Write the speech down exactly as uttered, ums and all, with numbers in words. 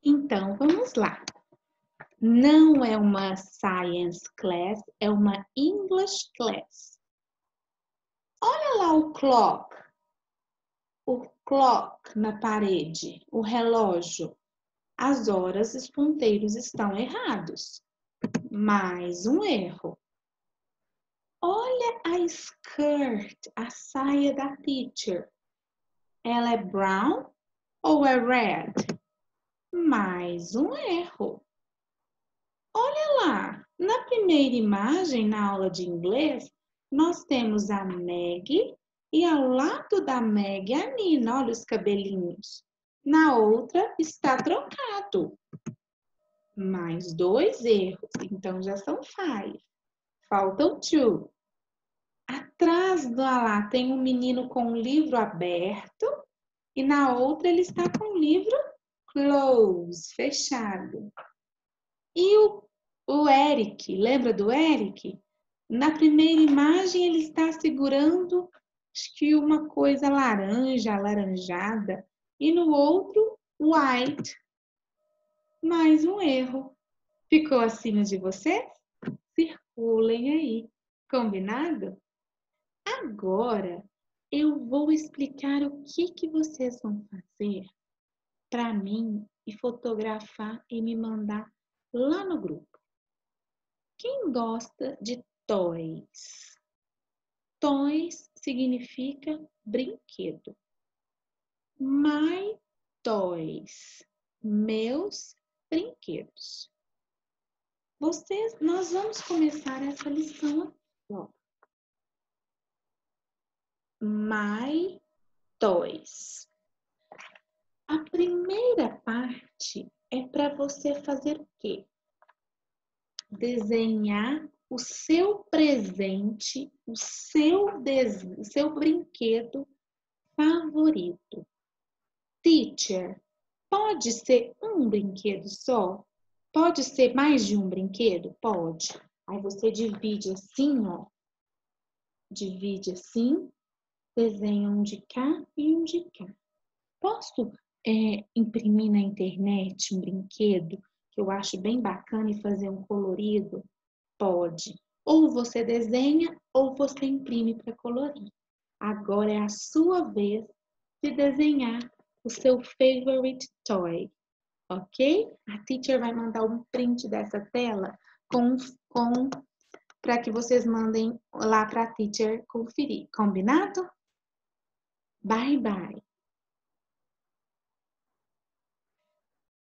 Então, vamos lá. Não é uma science class, é uma English class. Olha lá o clock. O clock na parede, o relógio. As horas e os ponteiros estão errados. Mais um erro. Olha a skirt, a saia da teacher. Ela é brown ou é red? Mais um erro. Olha lá, na primeira imagem, na aula de inglês, nós temos a Meg e ao lado da Meg a Nina, olha os cabelinhos. Na outra está trocado. Mais dois erros, então já são five. Faltam two. Atrás da lá tem um menino com um livro aberto e na outra ele está com o livro closed, fechado. E o, o Eric, lembra do Eric? Na primeira imagem ele está segurando, acho que uma coisa laranja, alaranjada, e no outro, white. Mais um erro. Ficou acima de vocês? Circulem aí. Combinado? Agora eu vou explicar o que, que vocês vão fazer para mim e fotografar e me mandar lá no grupo. Quem gosta de toys? Toys significa brinquedo. My toys, meus brinquedos. Vocês, nós vamos começar essa lição aqui, ó. My toys. A primeira parte é para você fazer o quê? Desenhar o seu presente, o seu desenho, o seu brinquedo favorito. Teacher, pode ser um brinquedo só? Pode ser mais de um brinquedo? Pode. Aí você divide assim, ó. Divide assim, desenha um de cá e um de cá. Posso é, imprimir na internet um brinquedo que eu acho bem bacana e fazer um colorido? Pode. Ou você desenha ou você imprime para colorir. Agora é a sua vez de desenhar o seu favorite toy, ok? A teacher vai mandar um print dessa tela com, com, para que vocês mandem lá para a teacher conferir. Combinado? Bye, bye.